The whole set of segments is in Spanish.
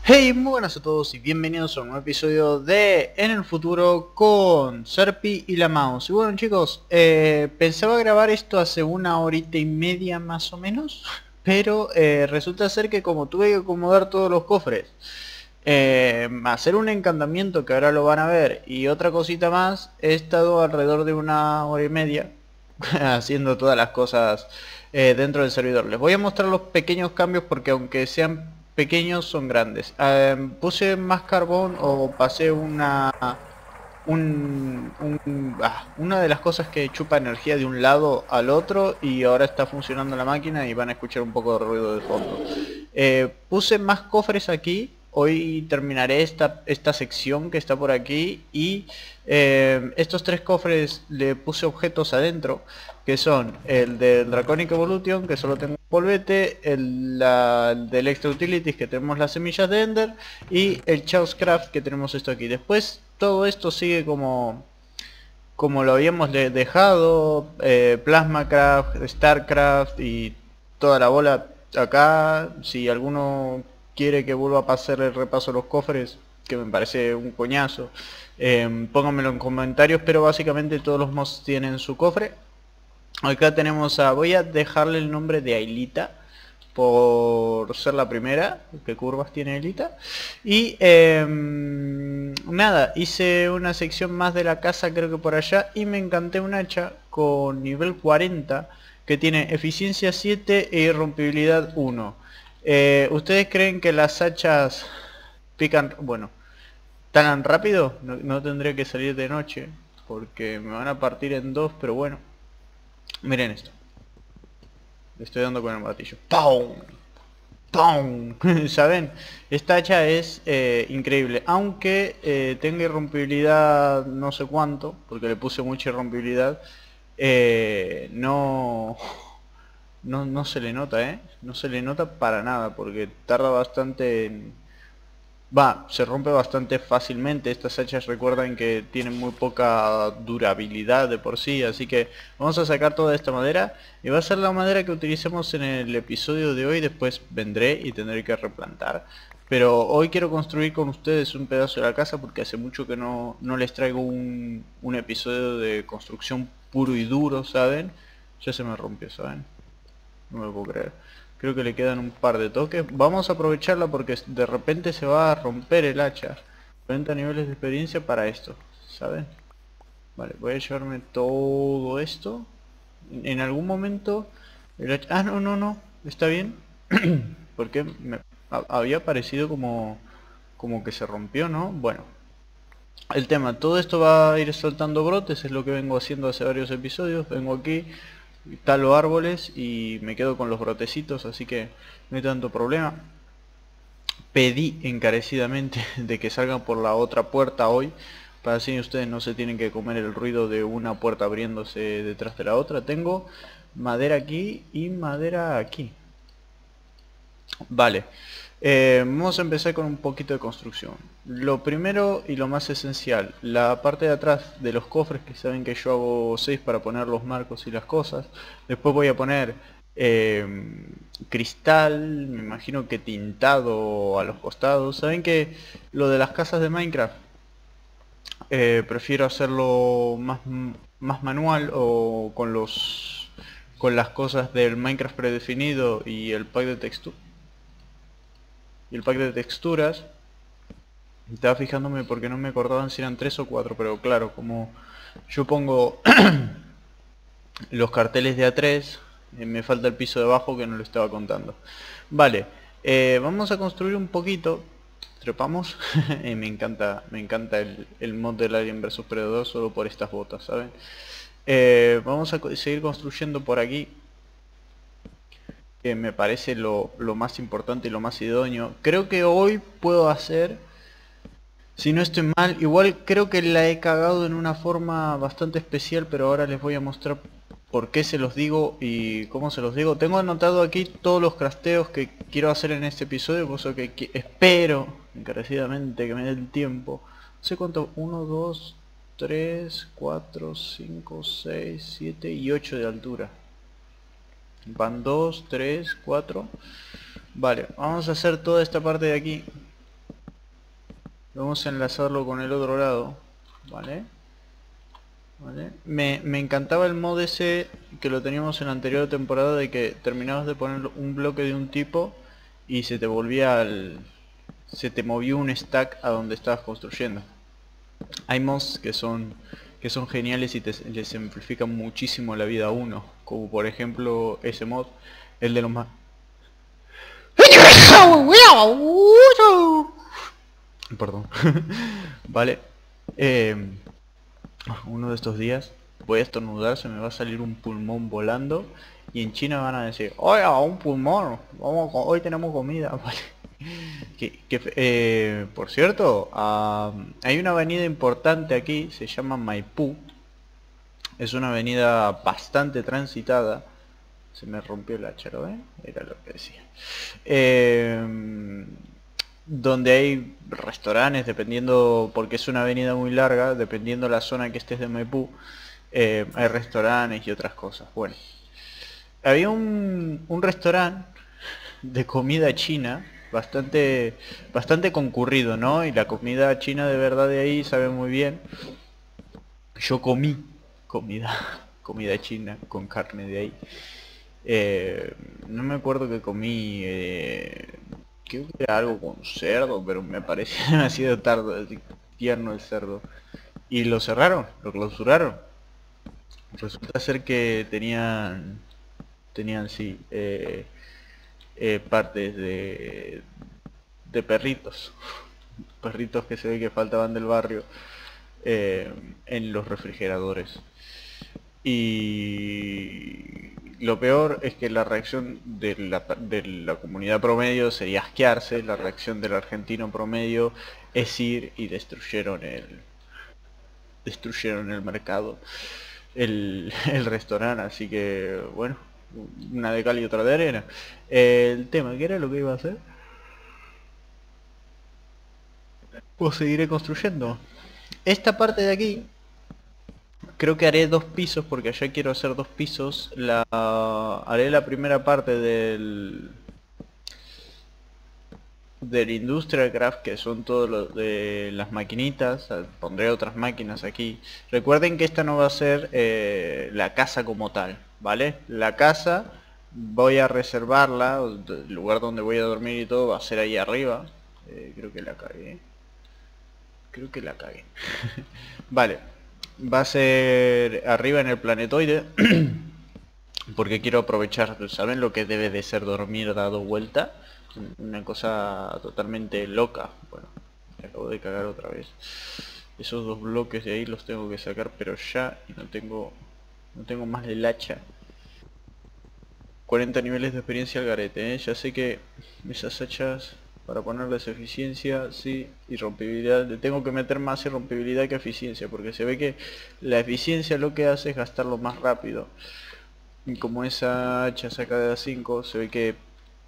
Hey, muy buenas a todos y bienvenidos a un nuevo episodio de En el Futuro con Serpi y la Mouse. Y bueno chicos, pensaba grabar esto hace una horita y media más o menos, pero resulta ser que como tuve que acomodar todos los cofres, hacer un encantamiento que ahora lo van a ver y otra cosita más, he estado alrededor de una hora y media haciendo todas las cosas dentro del servidor. Les voy a mostrar los pequeños cambios porque aunque sean pequeños son grandes. Puse más carbón o pasé una de las cosas que chupa energía de un lado al otro y ahora está funcionando la máquina y van a escuchar un poco de ruido de fondo. Puse más cofres aquí. Hoy terminaré esta sección que está por aquí y estos tres cofres le puse objetos adentro, que son el del Draconic Evolution, que solo tengo un polvete, el del Extra Utilities, que tenemos las semillas de Ender, y el Chaoscraft, que tenemos esto aquí. Después todo esto sigue como lo habíamos dejado, Plasmacraft, Starcraft y toda la bola acá. Si alguno quiere que vuelva a pasar el repaso de los cofres, que me parece un coñazo, pónganmelo en comentarios, pero básicamente todos los mods tienen su cofre. Acá tenemos voy a dejarle el nombre de Ailita por ser la primera. ¿Qué curvas tiene Ailita? Y nada, hice una sección más de la casa, creo que por allá, y me encanté un hacha con nivel 40 que tiene eficiencia 7 e irrompibilidad 1. ¿Ustedes creen que las hachas pican, bueno, tan rápido? No tendría que salir de noche porque me van a partir en dos, pero bueno. Miren esto. Le estoy dando con el martillo. ¡Pum! ¡Pum! ¿Saben? Esta hacha es increíble. Aunque tenga irrompibilidad no sé cuánto, porque le puse mucha irrompibilidad, no se le nota, ¿eh? No se le nota para nada, porque tarda bastante en... se rompe bastante fácilmente. Estas hachas recuerdan que tienen muy poca durabilidad de por sí, así que vamos a sacar toda esta madera y va a ser la madera que utilicemos en el episodio de hoy. Después vendré y tendré que replantar, pero hoy quiero construir con ustedes un pedazo de la casa porque hace mucho que no les traigo un episodio de construcción puro y duro, ¿saben? Ya se me rompió, ¿saben? No me lo puedo creer. Creo que le quedan un par de toques. Vamos a aprovecharla porque de repente se va a romper el hacha. 40 niveles de experiencia para esto, ¿saben? Vale, voy a llevarme todo esto. En algún momento el hacha... Ah, no. Está bien. Porque había parecido como que se rompió, ¿no? Bueno. El tema, todo esto va a ir soltando brotes, es lo que vengo haciendo hace varios episodios. Vengo aquí, talo árboles y me quedo con los brotecitos, así que no hay tanto problema. Pedí encarecidamente de que salgan por la otra puerta hoy, para así ustedes no se tienen que comer el ruido de una puerta abriéndose detrás de la otra. Tengo madera aquí y madera aquí. Vale, vamos a empezar con un poquito de construcción. Lo primero y lo más esencial, la parte de atrás de los cofres, que saben que yo hago 6 para poner los marcos y las cosas. Después voy a poner cristal, me imagino que tintado a los costados. Saben que lo de las casas de Minecraft prefiero hacerlo más manual o con las cosas del Minecraft predefinido y el pack de texturas. Estaba fijándome porque no me acordaban si eran 3 o 4, pero claro, como yo pongo los carteles de A3, me falta el piso de abajo que no lo estaba contando. Vale, vamos a construir un poquito. Trepamos. Me encanta el mod del Alien vs Predator solo por estas botas, ¿saben? Vamos a seguir construyendo por aquí, que me parece lo más importante y lo más idóneo. Creo que hoy puedo hacer, si no estoy mal, igual creo que la he cagado en una forma bastante especial, pero ahora les voy a mostrar por qué se los digo y cómo se los digo. Tengo anotado aquí todos los crafteos que quiero hacer en este episodio, por eso que espero encarecidamente que me dé el tiempo. No sé cuánto, 1, 2, 3, 4, 5, 6, 7 y 8 de altura. Van 2, 3, 4. Vale, vamos a hacer toda esta parte de aquí. Vamos a enlazarlo con el otro lado, ¿vale? ¿Vale? Me encantaba el mod ese que lo teníamos en la anterior temporada, de que terminabas de poner un bloque de un tipo y se te volvía se te movía un stack a donde estabas construyendo. Hay mods que son geniales y les simplifican muchísimo la vida a uno, como por ejemplo ese mod, el de los más... Perdón. Vale. Uno de estos días voy a estornudar, se me va a salir un pulmón volando y en China van a decir, oye, un pulmón, hoy tenemos comida. Vale. Por cierto, hay una avenida importante aquí, se llama Maipú. Es una avenida bastante transitada. Se me rompió el hacha, ¿eh? Era lo que decía. Donde hay restaurantes, dependiendo, porque es una avenida muy larga, dependiendo la zona que estés de Maipú, hay restaurantes y otras cosas. Bueno, había un restaurante de comida china bastante concurrido, ¿no? Y la comida china de verdad de ahí sabe muy bien. Yo comí comida comida china con carne de ahí. No me acuerdo que comí, creo que era algo con cerdo, pero me parecía demasiado tarde, tierno el cerdo. Y lo cerraron, lo clausuraron. Resulta ser que tenían sí, partes de perritos. Perritos que se ve que faltaban del barrio, en los refrigeradores. Y lo peor es que la reacción de la comunidad promedio sería asquearse, la reacción del argentino promedio es ir y destruyeron el mercado, el restaurante, así que bueno, una de cal y otra de arena. El tema, ¿qué era lo que iba a hacer? Pues seguiré construyendo. Esta parte de aquí creo que haré 2 pisos, porque allá quiero hacer 2 pisos. Haré la primera parte del Industrial Craft, que son todo lo de las maquinitas. Pondré otras máquinas aquí. Recuerden que esta no va a ser la casa como tal, ¿vale? La casa voy a reservarla, el lugar donde voy a dormir y todo va a ser ahí arriba. Creo que la cagué. Creo que la cagué. Vale, va a ser arriba en el planetoide. Porque quiero aprovechar, ¿saben lo que debe de ser dormir dado vuelta? Una cosa totalmente loca. Bueno, me acabo de cagar otra vez. Esos 2 bloques de ahí los tengo que sacar, pero ya, y no tengo más del hacha. 40 niveles de experiencia al garete, ¿eh? Ya sé que esas hachas, para ponerles eficiencia, sí, y rompibilidad, le tengo que meter más rompibilidad que eficiencia, porque se ve que la eficiencia lo que hace es gastarlo más rápido. Y como esa hacha saca de A5, se ve que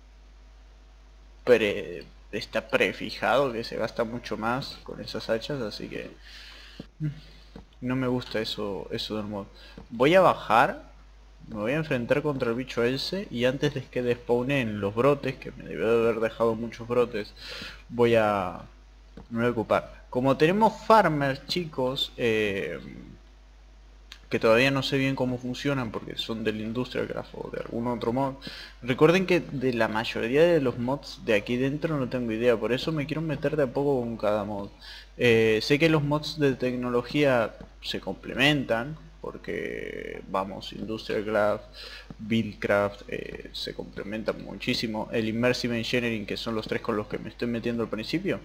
está prefijado que se gasta mucho más con esas hachas, así que no me gusta eso del mod. Voy a bajar, me voy a enfrentar contra el bicho ese, y antes de que despawnen los brotes, que me debe de haber dejado muchos brotes, me voy a ocupar. Como tenemos farmers, chicos, que todavía no sé bien cómo funcionan porque son del Industrial Craft o de algún otro mod. Recuerden que de la mayoría de los mods de aquí dentro no tengo idea, por eso me quiero meter de a poco con cada mod. Sé que los mods de tecnología se complementan, porque vamos, Industrial Craft, Buildcraft, se complementan muchísimo. El Immersive Engineering, que son los 3 con los que me estoy metiendo al principio,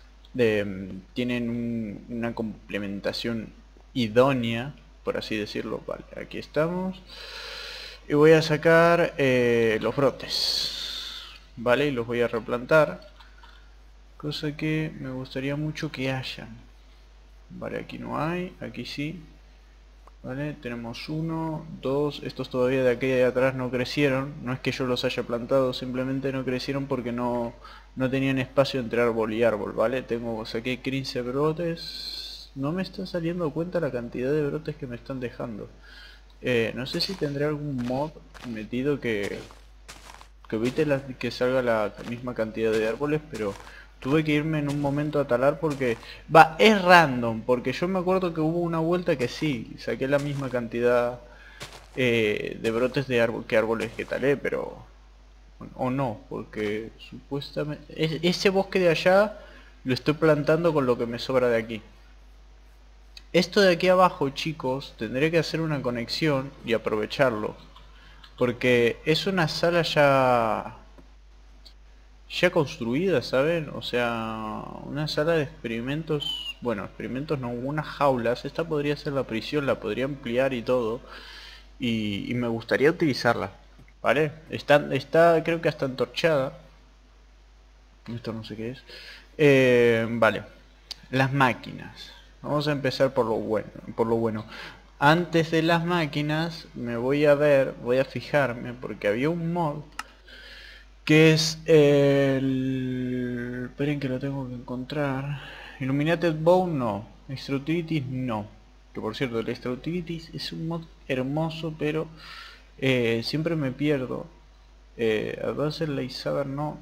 tienen una complementación idónea, por así decirlo. Vale, aquí estamos. Y voy a sacar los brotes, vale, y los voy a replantar, cosa que me gustaría mucho que hayan. Vale, aquí no hay, aquí sí. Vale, tenemos 1, 2, estos todavía de aquí de atrás no crecieron. No es que yo los haya plantado, simplemente no crecieron porque no tenían espacio entre árbol y árbol, ¿vale? Saqué 15 brotes. No me está saliendo cuenta la cantidad de brotes que me están dejando. No sé si tendré algún mod metido que evite que salga la misma cantidad de árboles, pero Tuve que irme en un momento a talar porque... Va, es random, porque yo me acuerdo que hubo una vuelta que sí, saqué la misma cantidad de brotes de árbol que árboles que talé, pero... O no, porque supuestamente... ese bosque de allá lo estoy plantando con lo que me sobra de aquí. Esto de aquí abajo, chicos, tendré que hacer una conexión y aprovecharlo. Porque es una sala ya construida, ¿saben? O sea, una sala de experimentos, bueno, experimentos no, unas jaulas. Esta podría ser la prisión, la podría ampliar y todo. Y me gustaría utilizarla, ¿vale? Está creo que hasta entorchada. Esto no sé qué es. Vale, las máquinas. Vamos a empezar por lo bueno, Antes de las máquinas me voy a voy a fijarme, porque había un mod que es el... Esperen que lo tengo que encontrar. Illuminated Bow no. Extra Utilities no. Que por cierto, el Extra Utilities es un mod hermoso, pero siempre me pierdo. Advanced Laser no.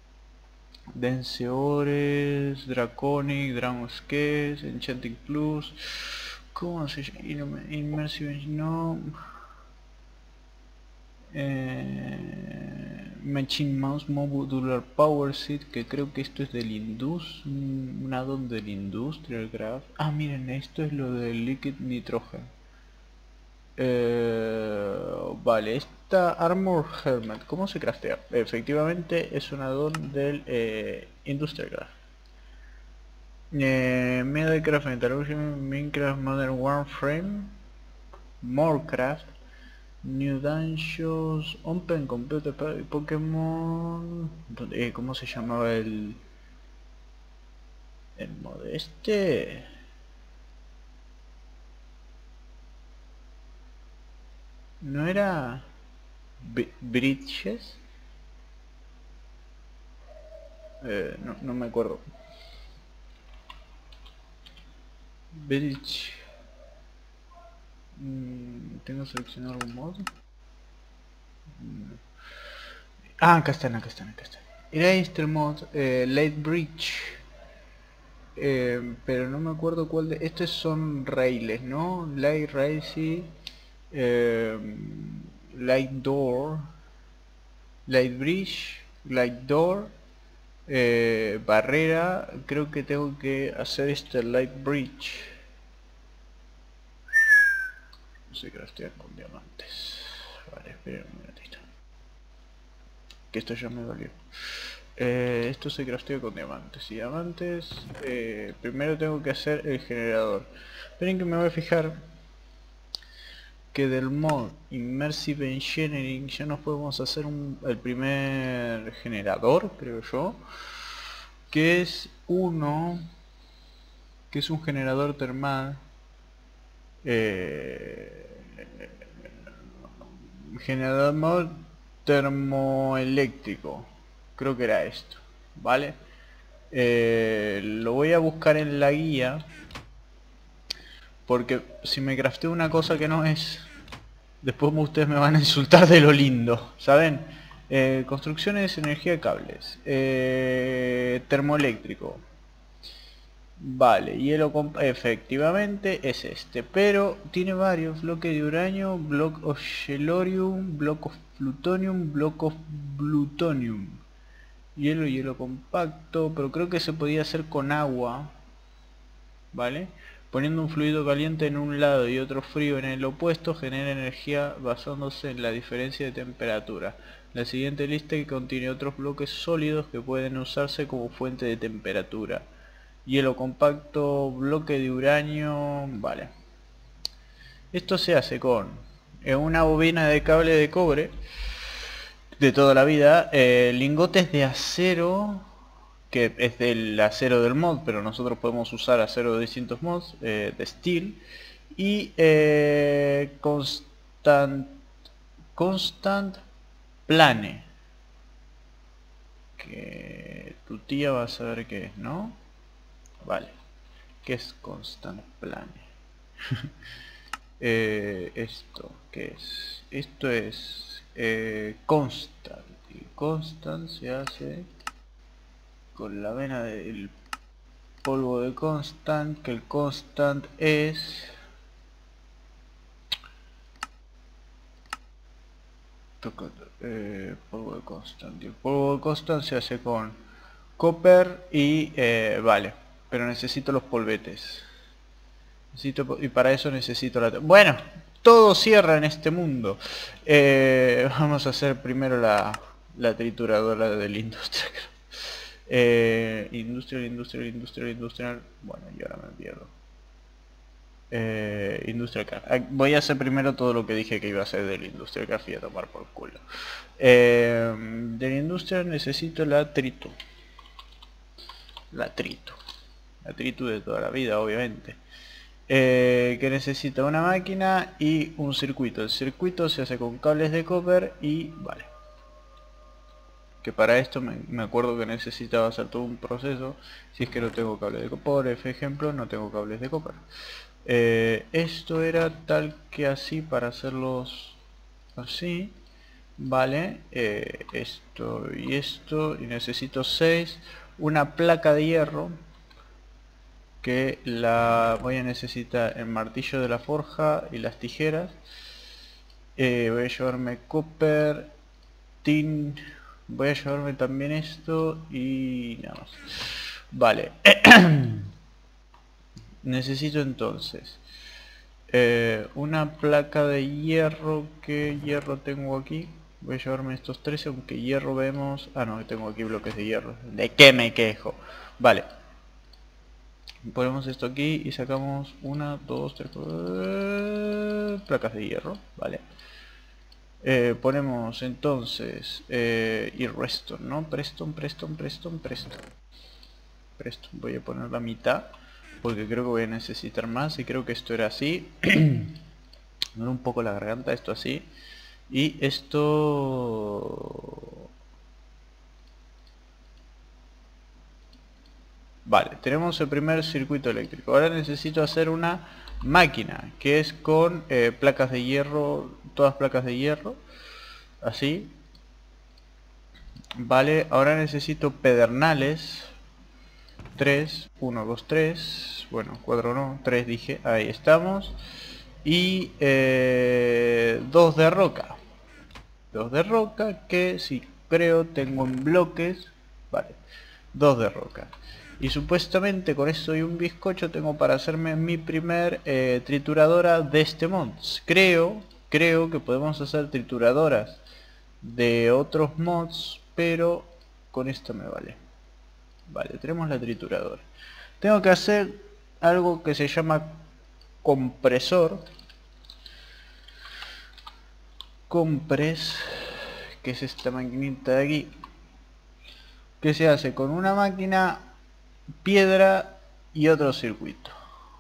Denseores, Draconic, Dragon Scales, Enchanting Plus. ¿Cómo se llama? Immersive no. Machine Mouse Modular Power Seat, que creo que esto es del un addon del Industrial Graph. Ah, miren, esto es lo del Liquid Nitrogen. Vale, esta Armor Helmet, ¿cómo se craftea? Efectivamente es un addon del Industrial Graph. Medicraft, Metallurgium, Minecraft, Modern Warframe, Morecraft, New Dungeons, Open Computer Pokémon... ¿Cómo se llamaba el mod este? ¿No era Bridges? No, no me acuerdo. Bridge. ¿Tengo seleccionado algún mod? Ah, acá están, acá están, acá están. Era este el mod, Late Bridge. Pero no me acuerdo cuál de... Estos son raíles, ¿no? Light Rail, sí. Light Door. Light Bridge. Light Door. Barrera. Creo que tengo que hacer este Light Bridge. No sé, craftear con diamantes. Vale, espera un minutito. Que esto ya me dolió. Esto se craftea con diamantes. Y diamantes... primero tengo que hacer el generador. Esperen que me voy a fijar que del mod Immersive Engineering ya nos podemos hacer el primer generador, creo yo, que es un generador termal, eh, generador mod termoeléctrico, creo que era esto, ¿vale? Lo voy a buscar en la guía, porque si me crafteo una cosa que no es, después ustedes me van a insultar de lo lindo, ¿saben? Construcciones, energía de cables, termoeléctrico. Vale, efectivamente es este, pero tiene varios: bloque de uranio, block of Chelorium, block of plutonium, block of plutonium. Hielo compacto, pero creo que se podía hacer con agua, ¿vale? Poniendo un fluido caliente en un lado y otro frío en el opuesto, genera energía basándose en la diferencia de temperatura. La siguiente lista contiene otros bloques sólidos que pueden usarse como fuente de temperatura. Hielo compacto, bloque de uranio, vale. Esto se hace con una bobina de cable de cobre de toda la vida, lingotes de acero, que es del acero del mod, pero nosotros podemos usar acero de distintos mods, de steel, y constant plane, que tu tía va a saber qué es, ¿no? Vale, ¿qué es constant plane? Esto, ¿qué es? Esto es constant, y constant se hace con la vena del polvo de constant, que el constant es... polvo de constant. Y el polvo de constant se hace con copper y... vale, pero necesito los polvetes. Y para eso necesito la... Bueno, todo cierra en este mundo. Vamos a hacer primero la trituradora del industrial. Industrial. Bueno, y ahora me pierdo. Industrial Craft. Voy a hacer primero todo lo que dije que iba a hacer del Industrial Craft y a tomar por culo. Del Industrial necesito la tritu. La tritu de toda la vida, obviamente. Que necesita una máquina y un circuito. El circuito se hace con cables de copper y vale. Que para esto me acuerdo que necesitaba hacer todo un proceso. Si es que no tengo cables de copper, por ejemplo, no tengo cables de copper. Esto era tal que así para hacerlos así. Vale, esto y necesito 6. Una placa de hierro que la voy a necesitar, el martillo de la forja y las tijeras. Voy a llevarme copper, tin, voy a llevarme también esto y nada más. Vale. Necesito entonces una placa de hierro. ¿Qué hierro tengo aquí? Voy a llevarme estos 13, aunque hierro vemos... Ah, no, tengo aquí bloques de hierro. ¿De qué me quejo? Vale. Ponemos esto aquí y sacamos 1, 2, 3 placas de hierro. Vale. Ponemos entonces y Reston, ¿no? Preston. Voy a poner la mitad porque creo que voy a necesitar más y creo que esto era así. Me duele un poco la garganta, esto así. Y esto... Vale, tenemos el primer circuito eléctrico. Ahora necesito hacer una máquina que es con placas de hierro, todas placas de hierro, así. Vale, ahora necesito pedernales. 3, 1, 2, 3, bueno, 4 no, 3 dije, ahí estamos. Y 2 de roca. 2 de roca que si creo tengo en bloques. Vale, 2 de roca. Y supuestamente con esto y un bizcocho tengo para hacerme mi primer trituradora de este mod. Creo que podemos hacer trituradoras de otros mods, pero con esto me vale. Vale, tenemos la trituradora. Tengo que hacer algo que se llama compresor. Compres, que es esta maquinita de aquí, que se hace con una máquina, piedra y otro circuito.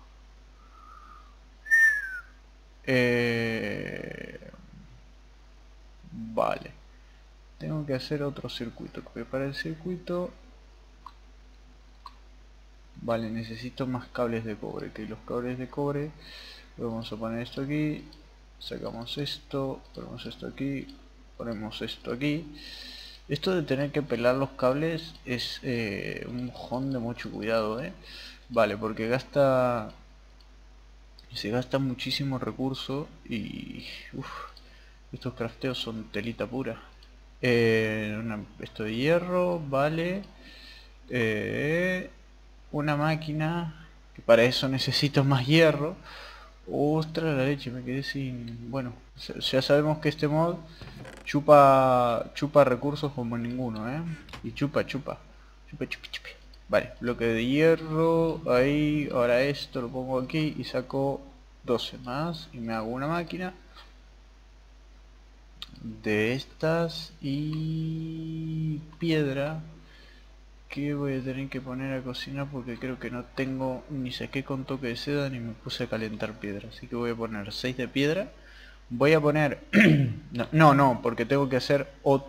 Vale, tengo que hacer otro circuito, porque para el circuito... Vale, necesito más cables de cobre, que los cables de cobre, vamos a poner esto aquí, sacamos esto, ponemos esto aquí, ponemos esto aquí. Esto de tener que pelar los cables es un mojón de mucho cuidado, Vale, porque se gasta muchísimo recurso y estos crafteos son telita pura. Esto de hierro, vale. Una máquina, que para eso necesito más hierro. Ostras, la leche, me quedé sin... Bueno, ya sabemos que este mod chupa recursos como ninguno, y chupa. Vale, bloque de hierro, ahí, ahora esto lo pongo aquí y saco 12 más y me hago una máquina de estas y piedra que voy a tener que poner a cocinar porque creo que no tengo, ni saqué con toque de seda ni me puse a calentar piedra, así que voy a poner 6 de piedra. Voy a poner no, porque tengo que hacer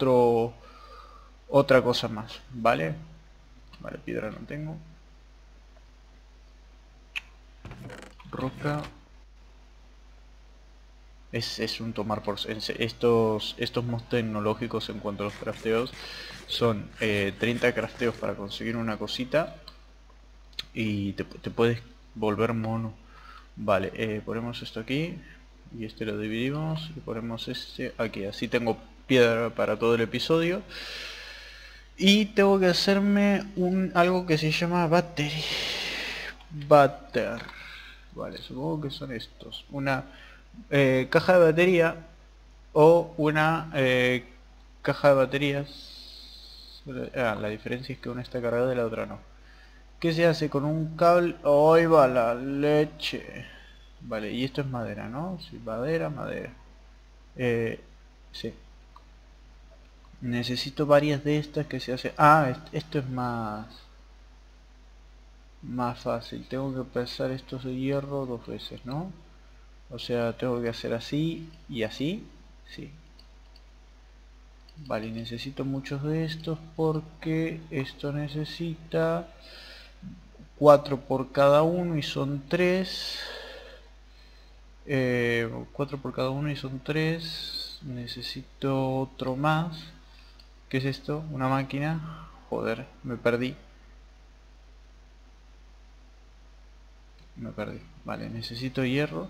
otra cosa más, ¿vale? Vale, piedra no tengo. Roca. Es un tomar por... Estos mods tecnológicos en cuanto a los crafteos son 30 crafteos para conseguir una cosita y te puedes volver mono. Vale, ponemos esto aquí y este lo dividimos y ponemos este aquí. Así tengo piedra para todo el episodio. Y tengo que hacerme algo que se llama battery. Vale, supongo que son estos. Una caja de batería o una caja de baterías. La diferencia es que una está cargada y la otra no. ¿Qué se hace con un cable? ¡Ahí va la leche! Vale, y esto es madera, ¿no? Sí, madera. Sí. Necesito varias de estas que se hace... esto es más fácil. Tengo que pasar estos de hierro 2 veces, ¿no? O sea, tengo que hacer así y así. Sí. Vale, necesito muchos de estos porque esto necesita 4 por cada uno y son 3. 4 por cada uno y son 3. Necesito otro más. ¿Qué es esto? ¿Una máquina? Joder, me perdí. Vale, necesito hierro.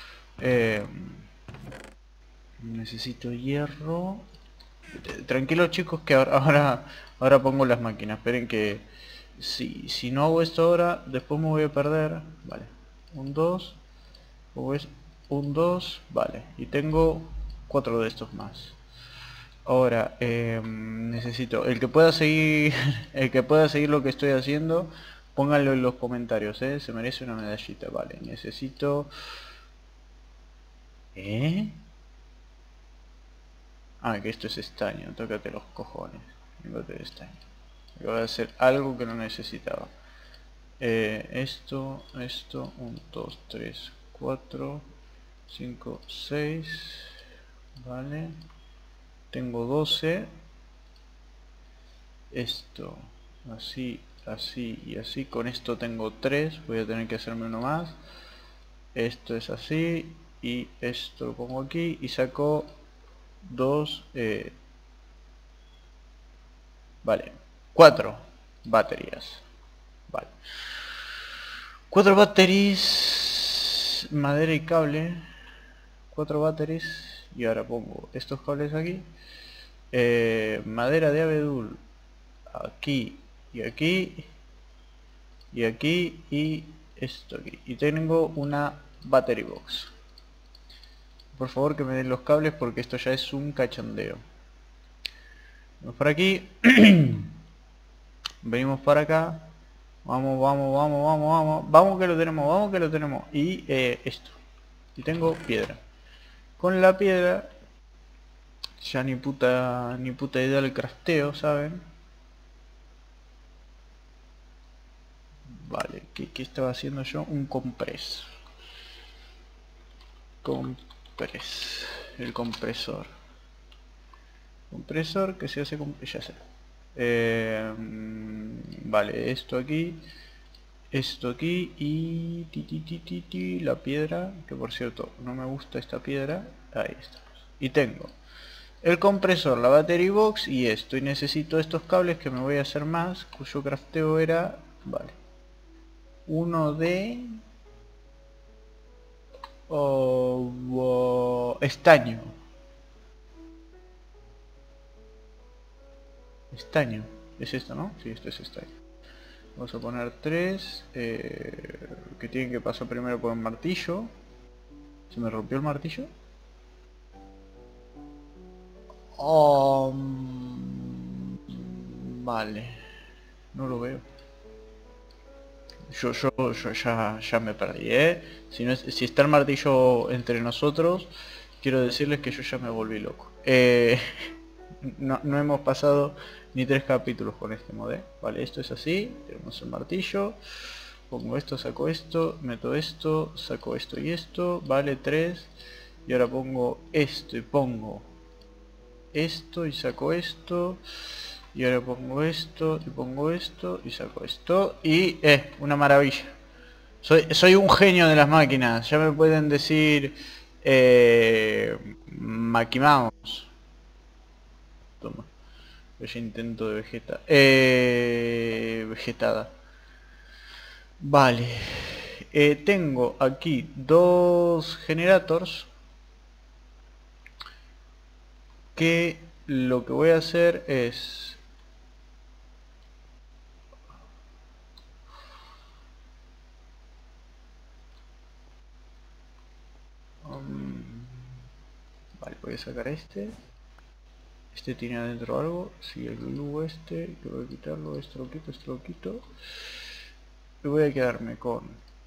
Necesito hierro. Tranquilos chicos que ahora pongo las máquinas. Esperen que si no hago esto ahora, después me voy a perder. Vale. Un 2. Un 2. Vale. Y tengo 4 de estos más. Ahora, necesito... El que pueda seguir el que pueda seguir lo que estoy haciendo, pónganlo en los comentarios, se merece una medallita. Vale, necesito... que esto es estaño, tócate los cojones. Tócate de estaño. Acabo de hacer algo que no necesitaba. Esto, 1, 2, 3, 4, 5, 6. Vale. Tengo 12. Esto, así, así y así. Con esto tengo 3. Voy a tener que hacerme uno más. Esto es así. Y esto lo pongo aquí. Y saco 2. Vale. 4 baterías. Vale. 4 baterías. Madera y cable. 4 baterías. Y ahora pongo estos cables aquí. Madera de abedul. Aquí y aquí. Y aquí y esto aquí. Y tengo una battery box. Por favor que me den los cables porque esto ya es un cachondeo. Vamos por aquí. Venimos para acá. Vamos. Vamos que lo tenemos. Y esto. Y tengo piedra. Con la piedra ya ni puta idea del crafteo, ¿saben? Vale, ¿qué estaba haciendo yo? Un compress. El compresor. Compresor que se hace con... ya sé. Vale, esto aquí y la piedra, que por cierto no me gusta esta piedra. Ahí estamos. Y tengo el compresor, la battery box y esto. Y necesito estos cables que me voy a hacer más, cuyo crafteo era... Vale. Uno de... estaño. Estaño. Es esto, ¿no? Sí, esto es estaño. Vamos a poner 3. Que tienen que pasar primero por el martillo. ¿Se me rompió el martillo? Vale. No lo veo. Yo ya me perdí, si está el martillo entre nosotros, quiero decirles que yo ya me volví loco. No hemos pasado ni 3 capítulos con este mod, Vale, esto es así, tenemos el martillo, pongo esto, saco esto, meto esto, saco esto y esto, vale 3, y ahora pongo esto y pongo esto y saco esto, y ahora pongo esto y pongo esto y saco esto y una maravilla. Soy un genio de las máquinas. Ya me pueden decir Mickey Mouse. Toma. Ese intento de vegetada. Vale. Tengo aquí dos generators que lo que voy a hacer es vale, voy a sacar este. Este tiene adentro algo. Si el glue este, que voy a quitarlo, esto lo quito. Y voy a quedarme con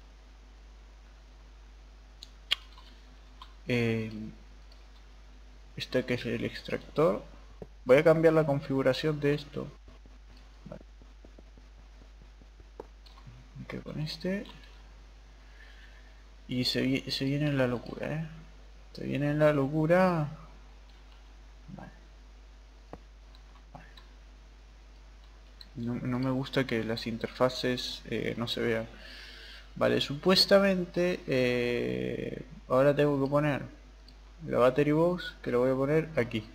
este que es el extractor. Voy a cambiar la configuración de esto. Vale. Me quedo con este. Y se viene la locura, Se viene la locura. Vale. Vale. No me gusta que las interfaces no se vean. Vale, supuestamente ahora tengo que poner la battery box, que lo voy a poner aquí.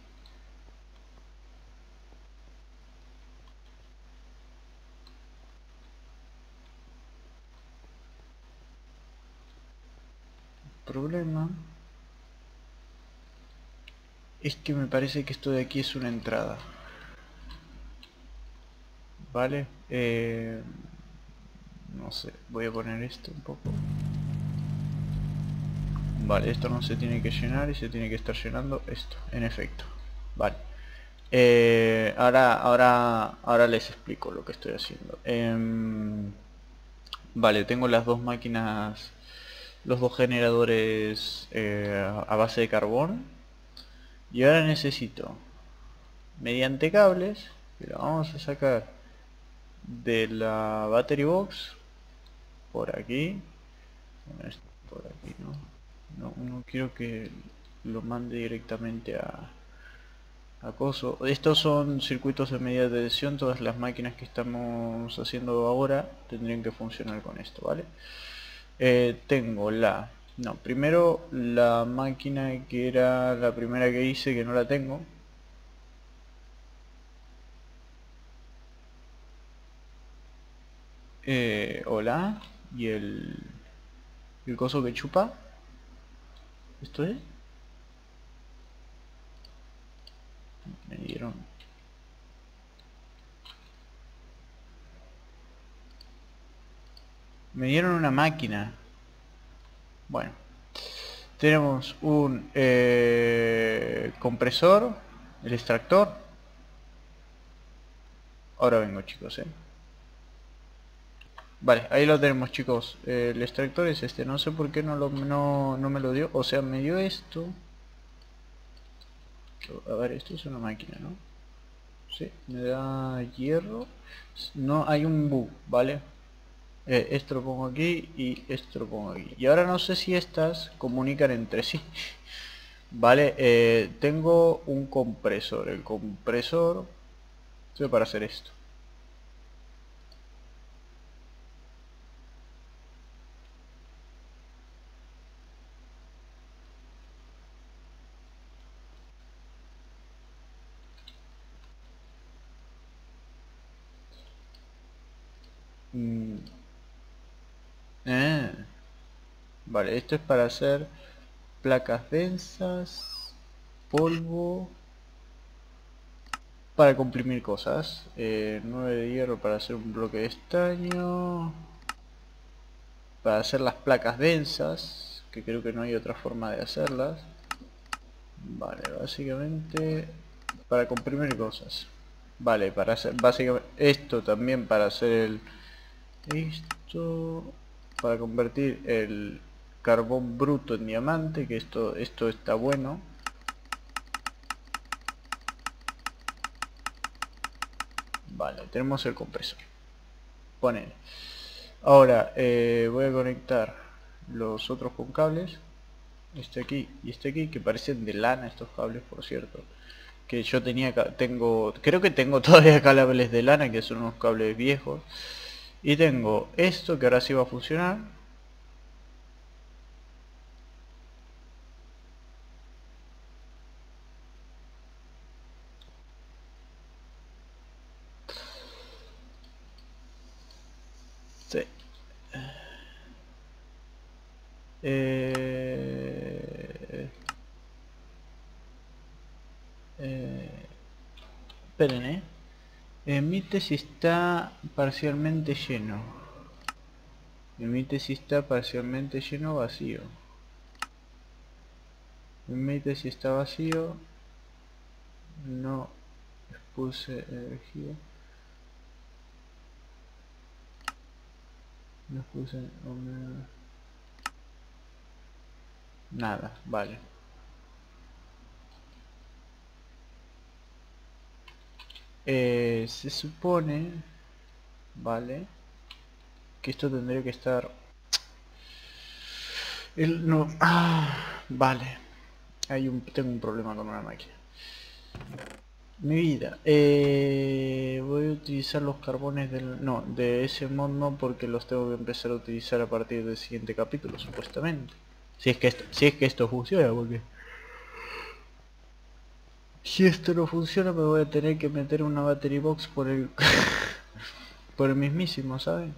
El problema es que me parece que esto de aquí es una entrada. Vale, no sé, voy a poner esto un poco. Vale, esto no se tiene que llenar y se tiene que estar llenando esto, en efecto. Vale. Ahora les explico lo que estoy haciendo. Vale, tengo las dos máquinas, los dos generadores a base de carbón. Y ahora necesito, mediante cables, que lo vamos a sacar de la battery box, por aquí, por aquí, no quiero que lo mande directamente a acoso. Estos son circuitos de media tensión. Todas las máquinas que estamos haciendo ahora tendrían que funcionar con esto, ¿vale? Tengo primero la máquina que era la primera que hice, que no la tengo. Hola. Y el coso que chupa. ¿Esto es? Me dieron. Me dieron una máquina. Bueno. Tenemos un compresor. El extractor. Ahora vengo, chicos, Vale, ahí lo tenemos, chicos. El extractor es este. No sé por qué no me lo dio. O sea, me dio esto. A ver, esto es una máquina, ¿no? Sí, me da hierro. No, hay un bug, ¿vale? Esto lo pongo aquí y esto lo pongo aquí. Y ahora no sé si estas comunican entre sí. Vale, tengo un compresor. El compresor sirve para hacer esto. Mm, eh. Vale, esto es para hacer placas densas, polvo, para comprimir cosas. 9 de hierro para hacer un bloque de estaño, para hacer las placas densas, que creo que no hay otra forma de hacerlas. Vale, básicamente para comprimir cosas. Vale, para hacer básicamente esto también para hacer esto para convertir el carbón bruto en diamante, que esto está bueno. Vale, tenemos el compresor. Poner. Ahora voy a conectar los otros con cables. Este aquí y este aquí, que parecen de lana estos cables, por cierto. Que yo creo que tengo todavía cables de lana, que son unos cables viejos. Y tengo esto que ahora sí va a funcionar. Sí. Eh, esperen, emite si está parcialmente lleno. Emite si está parcialmente lleno o vacío. Emite si está vacío. No expulse energía. No expulse nada, vale. Se supone, vale, que esto tendría que estar... Él no... vale. Tengo un problema con una máquina. Mi vida. Voy a utilizar los carbones del... No, de ese mod no, porque los tengo que empezar a utilizar a partir del siguiente capítulo, supuestamente. Si es que esto funciona, porque... Si esto no funciona me voy a tener que meter una battery box por el... por el mismísimo, ¿sabes?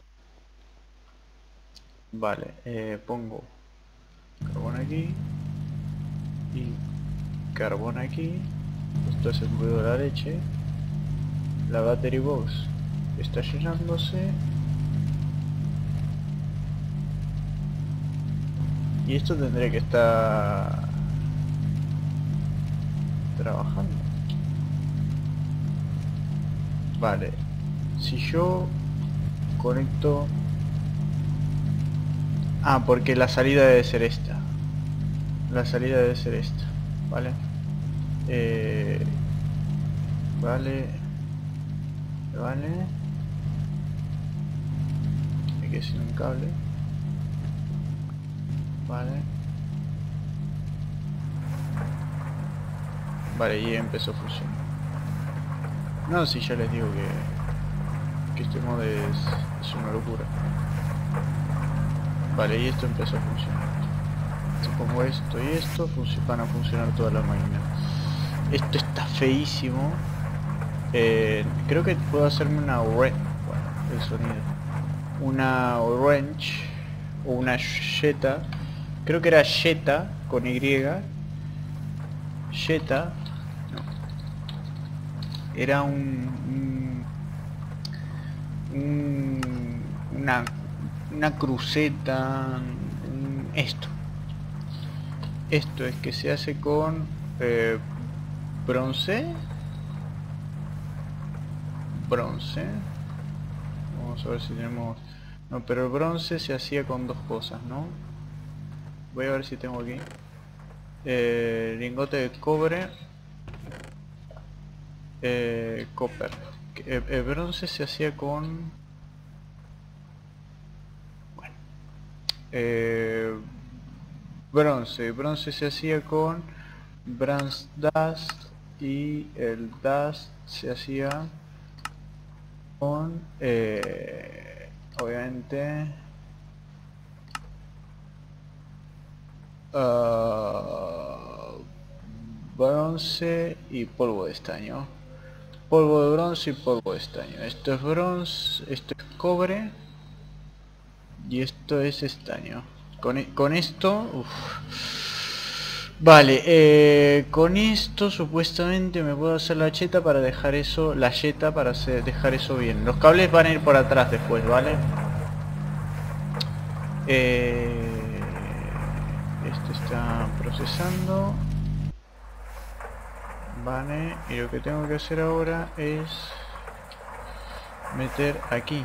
Vale, pongo carbón aquí y carbón aquí. Esto es el ruido de la leche. La battery box está llenándose. Y esto tendría que estar trabajando. Vale, si yo conecto... porque la salida debe ser esta. La salida debe ser esta, ¿vale? Vale. Hay que hacer un cable. Vale. Vale, y empezó a funcionar. No, si ya les digo que este mod es una locura. Vale, y esto empezó a funcionar. Si pongo esto y esto, van a funcionar todas las máquinas. Esto está feísimo. Creo que puedo hacerme una orange. Bueno, el sonido. Una orange o una Jetta. Creo que era Jetta con Y. Jetta. No. Era una cruceta. Esto es que se hace con bronce. Vamos a ver si tenemos... No, pero el bronce se hacía con dos cosas, ¿no? Voy a ver si tengo aquí lingote de cobre, copper. El bronce se hacía con... Bueno, bronce se hacía con bronze dust, y el dust se hacía con obviamente bronce y polvo de estaño. Polvo de bronce y polvo de estaño. Esto es bronce, esto es cobre y esto es estaño. Con esto... Vale, con esto supuestamente me puedo hacer la cheta para dejar eso, dejar eso bien. Los cables van a ir por atrás después, ¿vale? Esto está procesando. Vale, y lo que tengo que hacer ahora es meter aquí.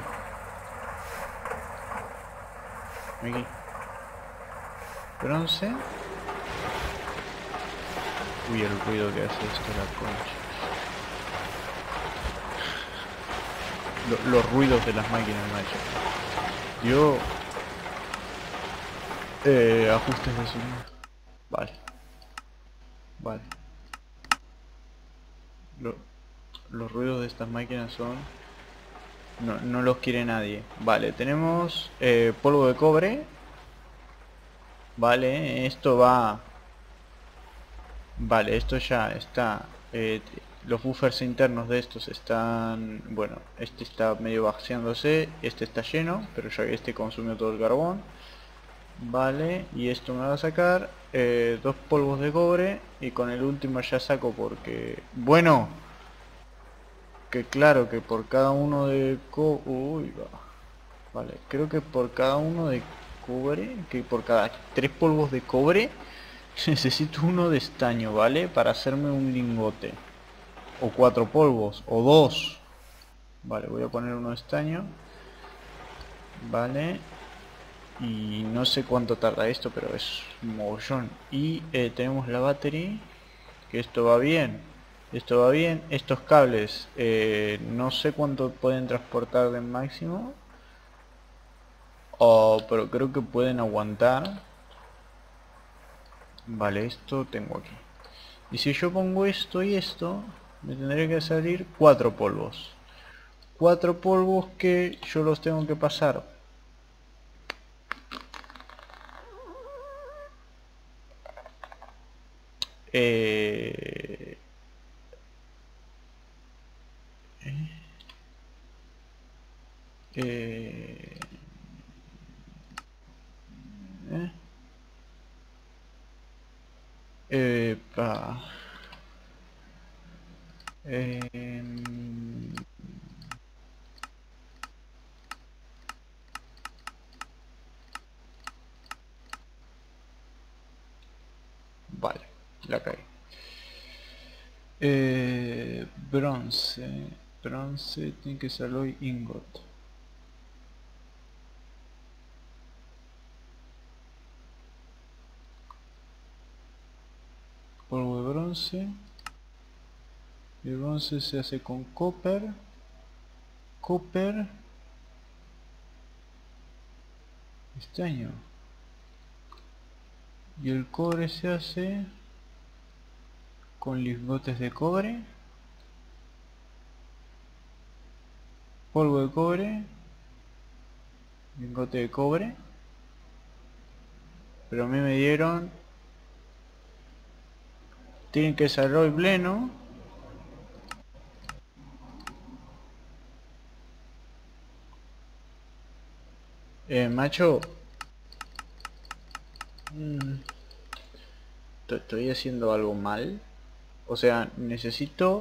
Bronce. Uy, el ruido que hace esto, la concha. Los ruidos de las máquinas, macho. Yo... ajustes de sonido. Vale. Los ruidos de estas máquinas son... No los quiere nadie. Vale, tenemos polvo de cobre. Vale, esto va... Vale, esto ya está los buffers internos de estos están... Bueno, este está medio vaciándose, este está lleno, pero ya que este consumió todo el carbón. Vale, y esto me va a sacar 2 polvos de cobre, y con el último ya saco porque... Bueno, que claro que por cada uno de Uy, va. Vale, creo que por cada uno de cobre, que por cada 3 polvos de cobre necesito uno de estaño, ¿vale? Para hacerme un lingote. O 4 polvos, o 2. Vale, voy a poner uno de estaño. Vale. Y no sé cuánto tarda esto, pero es un mogollón. Y tenemos la battery, que esto va bien. Esto va bien. Estos cables, no sé cuánto pueden transportar de máximo. Pero creo que pueden aguantar. Vale, esto tengo aquí. Y si yo pongo esto y esto, me tendría que salir 4 polvos. 4 polvos que yo los tengo que pasar. Eh, eh, eh, pa, em, vale, la caí. Bronce. Bronce tiene que ser hoy ingot. Polvo de bronce. El bronce se hace con copper. Copper. Estaño. Y el cobre se hace con lingotes de cobre. Polvo de cobre. Lingote de cobre. Pero a mí me dieron... Tienen que ser hoy pleno. Macho. Estoy haciendo algo mal. O sea, necesito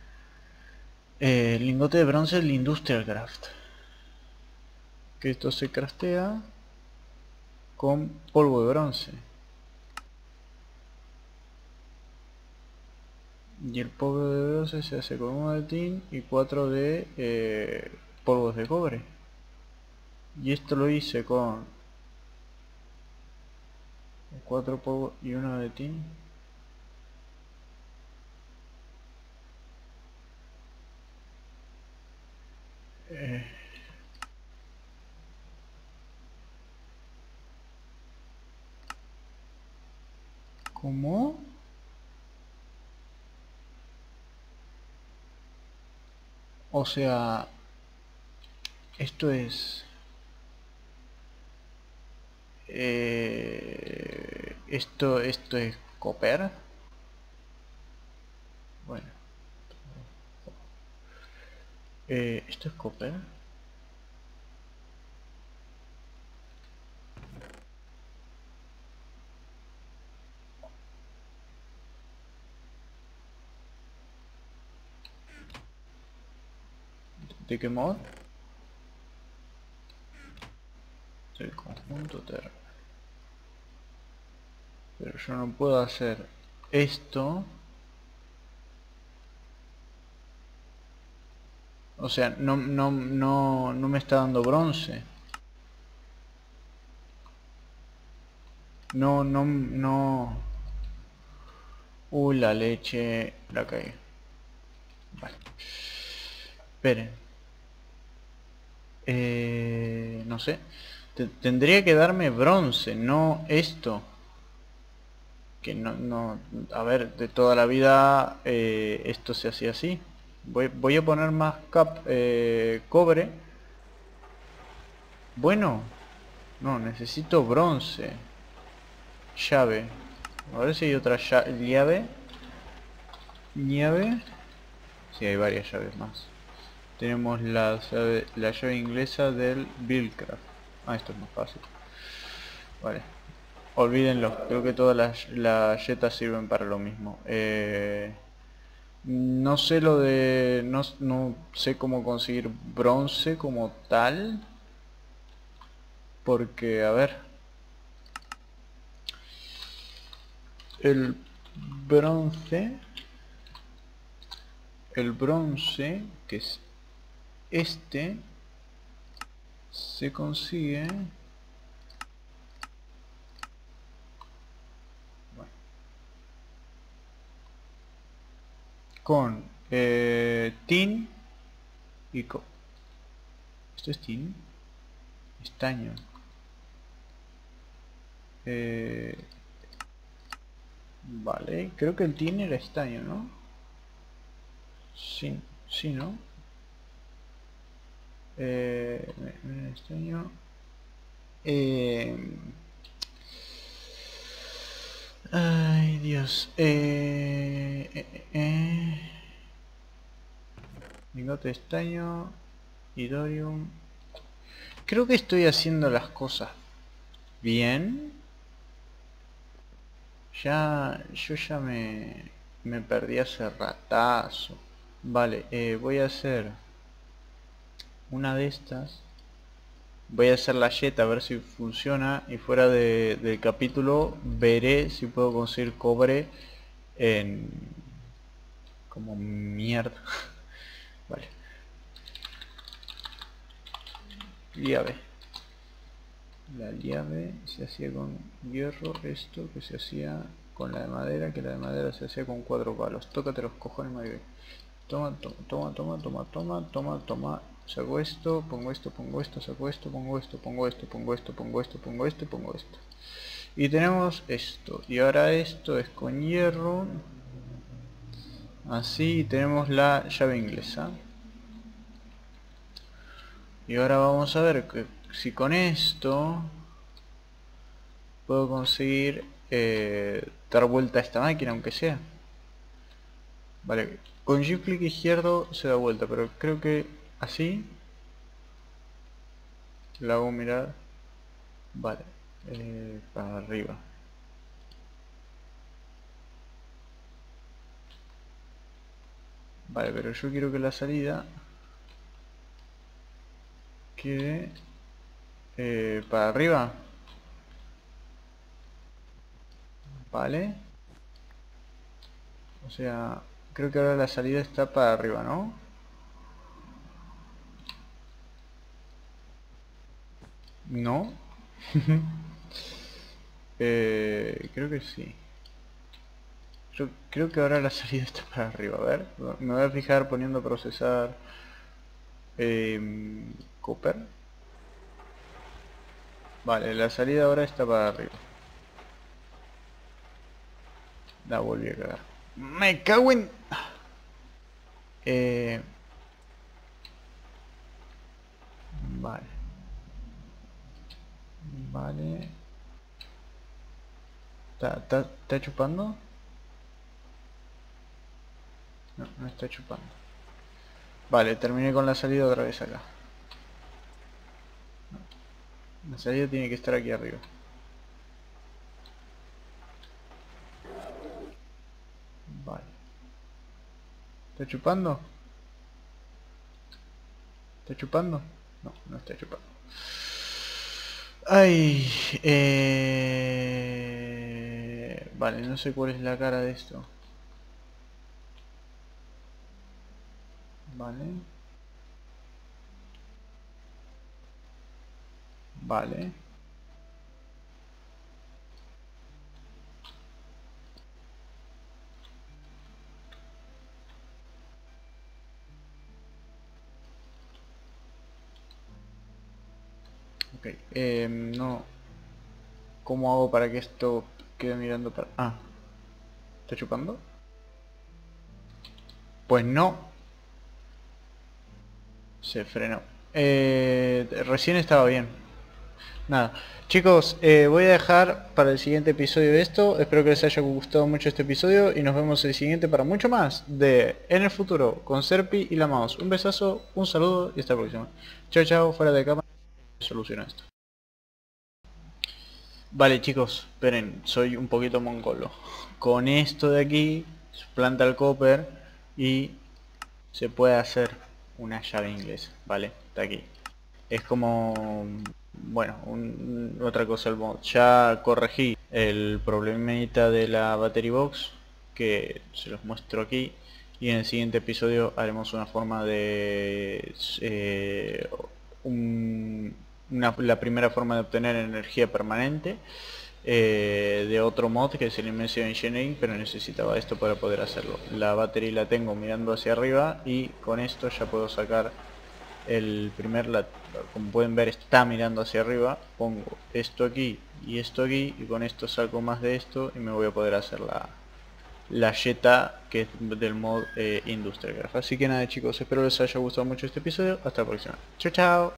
lingote de bronce del Industrial Craft. Que esto se craftea con polvo de bronce. Y el polvo de bronce se hace con 1 de tin y 4 de polvos de cobre. Y esto lo hice con 4 polvos y 1 de tin. ¿Cómo? O sea, esto es... esto es copper. Bueno. Esto es copper. ¿De qué mod? Del conjunto terra. Pero yo no puedo hacer esto. O sea, no me está dando bronce. No. Uy, la leche. La caí. Vale. Esperen. No sé. Tendría que darme bronce, no esto. Que no. A ver, de toda la vida esto se hacía así. Voy a poner más cobre. Bueno. No, necesito bronce. Llave. A ver si hay otra llave. Llave. Sí, hay varias llaves más. Tenemos la llave inglesa del Buildcraft. Ah, esto es más fácil. Vale. Olvídenlo, creo que todas las yetas sirven para lo mismo. No sé lo de... No sé cómo conseguir bronce como tal. Porque, a ver... El bronce... El bronce, que es este, se consigue... Bueno, con tin y... ¿Esto es tin? Estaño. Eh, vale, creo que el tin era estaño, ¿no? Sí, sí, ¿no? Estaño. Eh, ay, Dios. Lingote de estaño. Idorium. Creo que estoy haciendo las cosas bien. Yo ya me perdí hace ratazo. Vale, voy a hacer una de estas. Voy a hacer la yeta a ver si funciona. Y fuera del capítulo veré si puedo conseguir cobre en... como mierda. Vale. Llave. La llave se hacía con hierro, esto que se hacía con la de madera, que la de madera se hacía con 4 palos. Tócate los cojones, Mario. Toma, toma, toma, toma, toma, toma, toma. Saco esto, pongo esto, pongo esto, saco esto, pongo esto, pongo esto, pongo esto, pongo esto, pongo esto, pongo esto. Y tenemos esto. Y ahora esto es con hierro. Así tenemos la llave inglesa. Y ahora vamos a ver que si con esto puedo conseguir dar vuelta a esta máquina, aunque sea. Vale, con shift clic izquierdo se da vuelta, pero creo que así la hago mirar. Vale, para arriba. Vale, pero yo quiero que la salida quede para arriba. Vale. O sea, creo que ahora la salida está para arriba, ¿no? No. Creo que sí. Creo que ahora la salida está para arriba. A ver, me voy a fijar poniendo a procesar Cooper. Vale, la salida ahora está para arriba. La volví a cagar. Me cago en... Eh, vale. Vale. ¿Está chupando? No, no está chupando. Vale, terminé con la salida otra vez acá. La salida tiene que estar aquí arriba. Vale. ¿Está chupando? ¿Está chupando? No, no está chupando. Ay, vale, no sé cuál es la cara de esto. Vale. Vale. Ok, no. ¿Cómo hago para que esto quede mirando para... Ah, ¿está chupando? Pues no. Se frenó. Recién estaba bien. Nada, chicos, voy a dejar para el siguiente episodio esto. Espero que les haya gustado mucho este episodio y nos vemos el siguiente para mucho más de En el Futuro con Serpi y la Mouse. Un besazo, un saludo y hasta la próxima. Chao, chao, fuera de cámara. Soluciona esto. Vale, chicos, esperen, soy un poquito mongolo. Con esto de aquí, se planta el copper y se puede hacer una llave inglesa, ¿vale? Está aquí. Es como, bueno, otra cosa el mod. Ya corregí el problemita de la battery box, que se los muestro aquí, y en el siguiente episodio haremos una forma de la primera forma de obtener energía permanente de otro mod que es el Immersive Engineering, pero necesitaba esto para poder hacerlo. La battery la tengo mirando hacia arriba y con esto ya puedo sacar el primer, como pueden ver está mirando hacia arriba. Pongo esto aquí y con esto saco más de esto y me voy a poder hacer la Jetta que es del mod Industrial Craft. Así que nada chicos, espero les haya gustado mucho este episodio. Hasta la próxima. Chao chao.